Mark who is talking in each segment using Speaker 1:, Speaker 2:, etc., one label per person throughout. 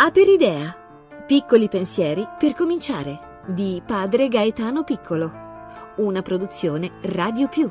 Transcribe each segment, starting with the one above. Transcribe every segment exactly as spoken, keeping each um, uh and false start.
Speaker 1: Aperidea. Piccoli pensieri per cominciare, di padre Gaetano Piccolo. Una produzione Radio Più.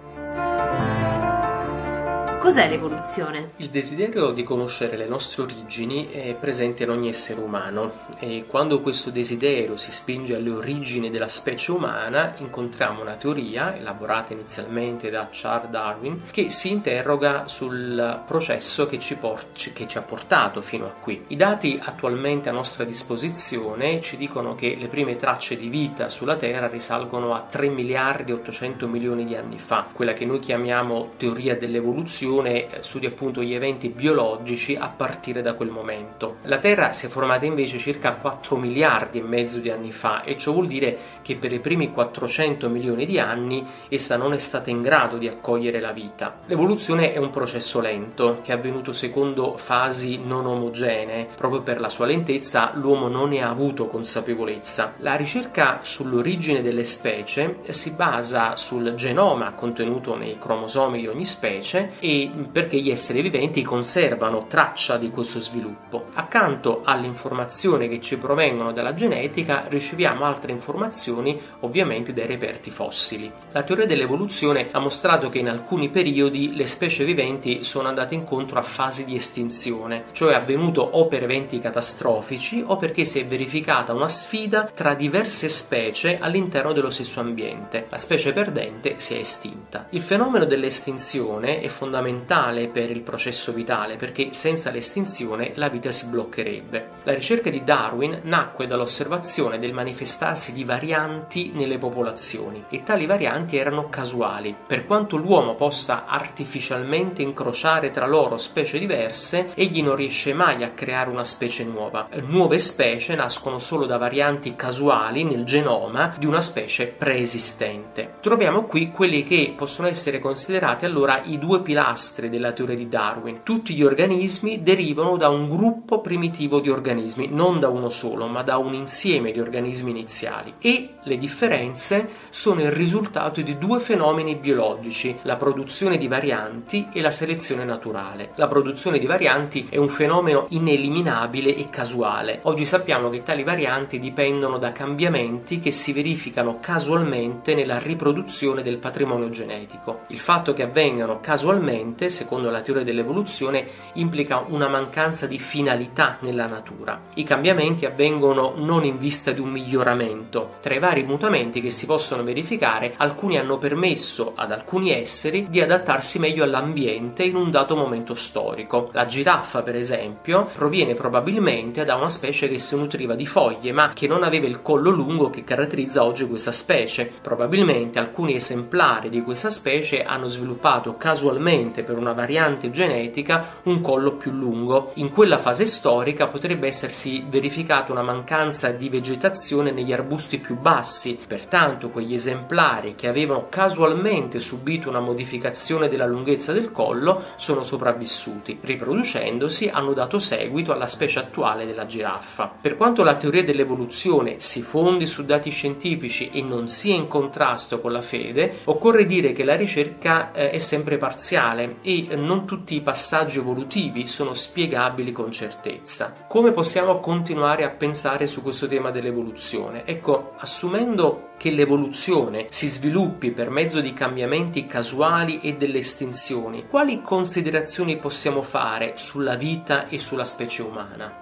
Speaker 2: Cos'è l'evoluzione?
Speaker 3: Il desiderio di conoscere le nostre origini è presente in ogni essere umano e quando questo desiderio si spinge alle origini della specie umana incontriamo una teoria, elaborata inizialmente da Charles Darwin, che si interroga sul processo che ci, por- che ci ha portato fino a qui. I dati attualmente a nostra disposizione ci dicono che le prime tracce di vita sulla Terra risalgono a tre miliardi e ottocento milioni di anni fa. Quella che noi chiamiamo teoria dell'evoluzione studia appunto gli eventi biologici a partire da quel momento. La Terra si è formata invece circa quattro miliardi e mezzo di anni fa e ciò vuol dire che per i primi quattrocento milioni di anni essa non è stata in grado di accogliere la vita. L'evoluzione è un processo lento che è avvenuto secondo fasi non omogenee. Proprio per la sua lentezza l'uomo non ne ha avuto consapevolezza. La ricerca sull'origine delle specie si basa sul genoma contenuto nei cromosomi di ogni specie e perché gli esseri viventi conservano traccia di questo sviluppo. Accanto alle informazioni che ci provengono dalla genetica riceviamo altre informazioni ovviamente dai reperti fossili. La teoria dell'evoluzione ha mostrato che in alcuni periodi le specie viventi sono andate incontro a fasi di estinzione, cioè è avvenuto o per eventi catastrofici o perché si è verificata una sfida tra diverse specie all'interno dello stesso ambiente. La specie perdente si è estinta. Il fenomeno dell'estinzione è fondamentale per il processo vitale perché senza l'estinzione la vita si bloccherebbe. La ricerca di Darwin nacque dall'osservazione del manifestarsi di varianti nelle popolazioni e tali varianti erano casuali. Per quanto l'uomo possa artificialmente incrociare tra loro specie diverse, egli non riesce mai a creare una specie nuova. Nuove specie nascono solo da varianti casuali nel genoma di una specie preesistente. Troviamo qui quelli che possono essere considerati allora i due pilastri della teoria di Darwin. Tutti gli organismi derivano da un gruppo primitivo di organismi, non da uno solo, ma da un insieme di organismi iniziali. E le differenze sono il risultato di due fenomeni biologici, la produzione di varianti e la selezione naturale. La produzione di varianti è un fenomeno ineliminabile e casuale. Oggi sappiamo che tali varianti dipendono da cambiamenti che si verificano casualmente nella riproduzione del patrimonio genetico. Il fatto che avvengano casualmente, secondo la teoria dell'evoluzione, implica una mancanza di finalità nella natura. I cambiamenti avvengono non in vista di un miglioramento. Tra i vari mutamenti che si possono verificare, alcuni hanno permesso ad alcuni esseri di adattarsi meglio all'ambiente in un dato momento storico. La giraffa, per esempio, proviene probabilmente da una specie che si nutriva di foglie, ma che non aveva il collo lungo che caratterizza oggi questa specie. Probabilmente alcuni esemplari di questa specie hanno sviluppato casualmente per una variante genetica un collo più lungo. In quella fase storica potrebbe essersi verificata una mancanza di vegetazione negli arbusti più bassi, pertanto quegli esemplari che avevano casualmente subito una modificazione della lunghezza del collo sono sopravvissuti. Riproducendosi hanno dato seguito alla specie attuale della giraffa. Per quanto la teoria dell'evoluzione si fondi su dati scientifici e non sia in contrasto con la fede, occorre dire che la ricerca eh, è sempre parziale e non tutti i passaggi evolutivi sono spiegabili con certezza. Come possiamo continuare a pensare su questo tema dell'evoluzione? Ecco, assumendo che l'evoluzione si sviluppi per mezzo di cambiamenti casuali e delle estinzioni, quali considerazioni possiamo fare sulla vita e sulla specie umana?